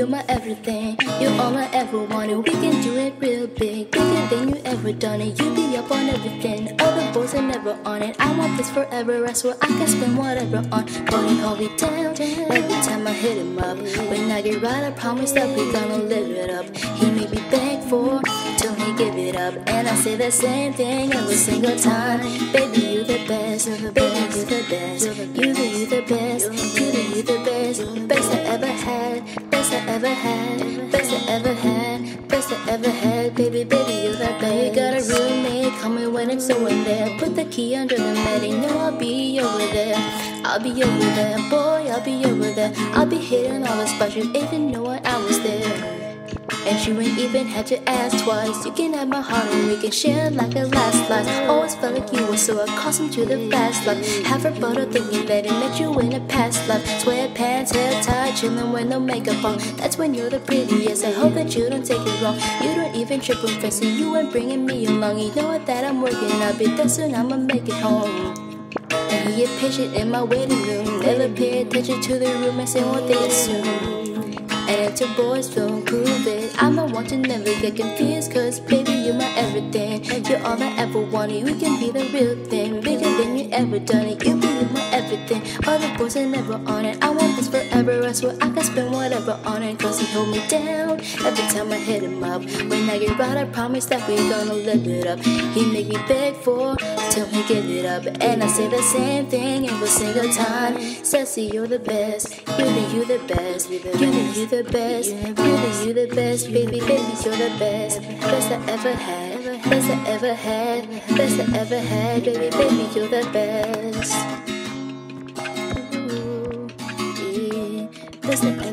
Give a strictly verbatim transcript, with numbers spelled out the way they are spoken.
you're my everything. You're all I ever wanted. We can do it real big, bigger than you ever done it. You be up on everything, other boys are never on it. I want this forever, I swear I can spend whatever on. But he hold me down every time I hit him up. When I get right, I promise that we gonna live it up. He made me beg for till he give it up, and I say the same thing every single time. Baby, you the best, baby, you the best, you the you the best, you the you the best, best I ever had, best I ever had, best I ever had, best I ever had. Baby, baby, you the best. You got a roommate, call me when it's so in there. Put the key under the mat, and know I'll be over there. I'll be over there, boy, I'll be over there. I'll be hitting all the spots you even know when I was there. And you ain't even had to ask twice. You can have my heart and we can share like a last life. Always felt like you were so accustomed to the fast life. Have a butter thinking that it met you in a past life. Sweatpants, hair tied, chillin' with no makeup on. That's when you're the prettiest. I hope that you don't take it wrong. You don't even trip when fancy. You ain't bringing me along. You know what that I'm working. I'll be there soon, I'ma make it home. And he get patient in my waiting room. Never pay attention to the room and say what they assume. And until boys don't prove it, I'm the one to never get confused. Cause baby, you're my everything. You're all I ever wanted. We can be the real thing, bigger than you ever done it. You be my everything, other boys are never on it. I want this forever, I swear I can spend whatever on it. Cause he hold me down every time I hit him up. When I get right, I promise that we gonna live it up. He make me beg for till he give it up, and I say the same thing every single time. Sassy, you're the best, you the you the best, you the you the best, you the you the best, baby, baby, you're the best, best I ever had, best I ever had, best I ever had, baby, baby, you're the best. Ooh, yeah, best I ever